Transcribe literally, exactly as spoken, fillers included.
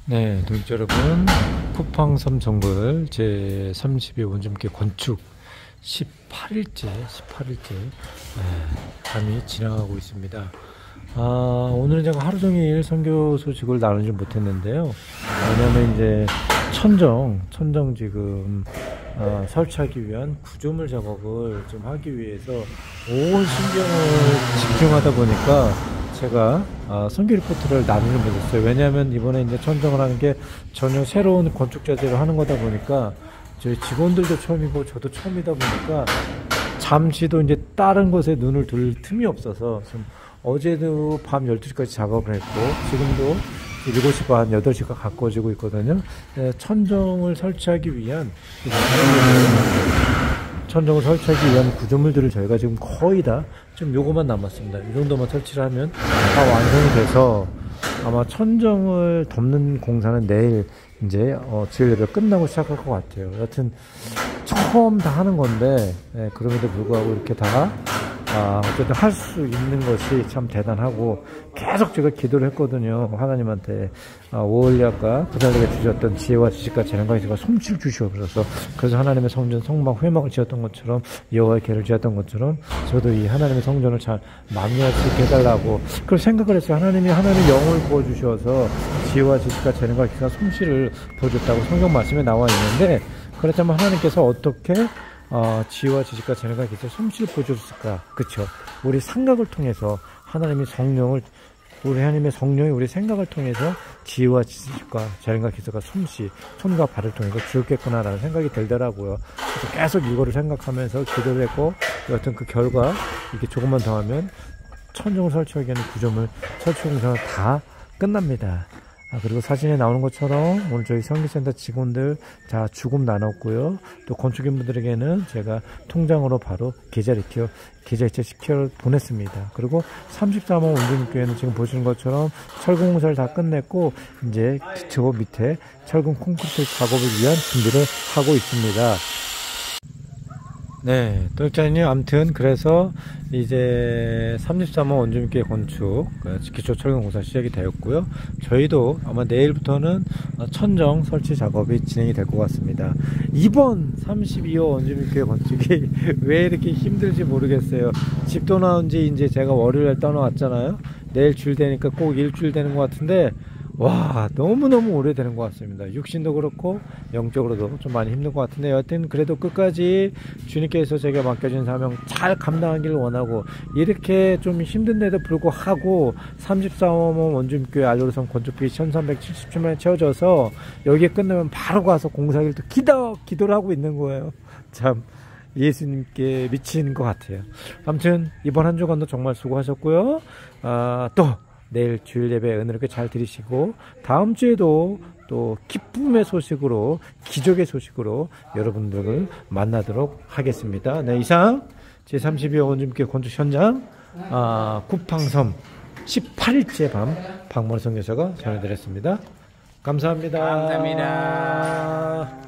네, 동지 여러분, 쿠팡섬 정글 제삼십이 원점기 건축 십팔 일째, 십팔 일째 감이 지나가고 있습니다. 아, 오늘은 제가 하루 종일 선교 소식을 나누지 못했는데요. 왜냐면 이제 천정, 천정 지금 어, 설치하기 위한 구조물 작업을 좀 하기 위해서 온 신경을 집중하다 보니까 제가 어, 선교 리포트를 나누지 못했어요. 왜냐하면 이번에 이제 천정을 하는 게 전혀 새로운 건축 자재로 하는 거다 보니까 저희 직원들도 처음이고 저도 처음이다 보니까 잠시도 이제 다른 것에 눈을 둘 틈이 없어서 좀 어제도 밤 열두 시까지 작업을 했고 지금도 일곱 시 반, 여덟 시가 가까워지고 있거든요. 네, 천정을 설치하기 위한 천정을 설치하기 위한 구조물들을 저희가 지금 거의 다 좀 요거만 남았습니다. 이 정도만 설치를 하면 다 완성이 돼서 아마 천정을 덮는 공사는 내일 이제 어, 지을 예배 끝나고 시작할 것 같아요. 여하튼 처음 다 하는 건데 네, 그럼에도 불구하고 이렇게 다 아, 어쨌든 할 수 있는 것이 참 대단하고 계속 제가 기도를 했거든요. 하나님한테 아, 오월리아가 부자에게 주셨던 지혜와 지식과 재능과 지가 솜씨를 주시옵소서. 그래서 하나님의 성전 성막 회막을 지었던 것처럼 여호와의 궤를 지었던 것처럼 저도 이 하나님의 성전을 잘 마무리할 수 있게 해달라고 그걸 생각을 했어요. 하나님이 하나님의 영을 부어주셔서 지혜와 지식과 재능과 기가 솜씨를 부어줬다고 성경 말씀에 나와 있는데 그렇다면 하나님께서 어떻게 어, 지혜와 지식과 재능과 기술 솜씨를 보여줬을까? 그쵸? 우리 생각을 통해서 하나님의 성령을 우리 하나님의 성령이 우리 생각을 통해서 지혜와 지식과 재능과 기술과 솜씨, 손과 발을 통해서 주었겠구나라는 생각이 들더라고요. 그래서 계속 이거를 생각하면서 기도를 했고 여하튼 그 결과 이렇게 조금만 더 하면 천정을 설치하기 위한 구조물 설치 공사가 다 끝납니다. 아, 그리고 사진에 나오는 것처럼 오늘 저희 성기센터 직원들 다 주급 나눴고요. 또 건축인분들에게는 제가 통장으로 바로 계좌이체, 계좌이체 시켜 보냈습니다. 그리고 삼십삼 호 원주민교회는 지금 보시는 것처럼 철근 공사를 다 끝냈고 이제 기초 밑에 철근 콘크리트 작업을 위한 준비를 하고 있습니다. 네, 또일자님 아무튼 그래서 이제 삼십삼 호 원주민교회 건축 기초 철근 공사 시작이 되었고요. 저희도 아마 내일부터는 천정 설치 작업이 진행이 될 것 같습니다. 이번 삼십이 호 원주민교회 건축이 왜 이렇게 힘들지 모르겠어요. 집 떠나온 지 이제 제가 월요일에 떠나왔잖아요. 내일 주일 되니까 꼭 일주일 되는 것 같은데 와, 너무너무 오래되는 것 같습니다. 육신도 그렇고 영적으로도 좀 많이 힘든 것 같은데 여하튼 그래도 끝까지 주님께서 제가 맡겨진 사명 잘 감당하기를 원하고 이렇게 좀 힘든데도 불구하고 삼십사 호 원주민교회 알로르성 건축비 천삼백칠십칠 만에 채워져서 여기에 끝나면 바로 가서 공사기를 또 기도, 기도를 하고 있는 거예요. 참 예수님께 미친 것 같아요. 아무튼 이번 한 주간도 정말 수고하셨고요. 아, 또 내일 주일 예배 은혜롭게 잘 드리시고 다음 주에도 또 기쁨의 소식으로 기적의 소식으로 여러분들을 만나도록 하겠습니다. 네, 이상 제삼십이 호 원주민교회 건축 현장 아, 쿠팡섬 십팔 일째 밤 박문호 선교사가 전해드렸습니다. 감사합니다. 감사합니다.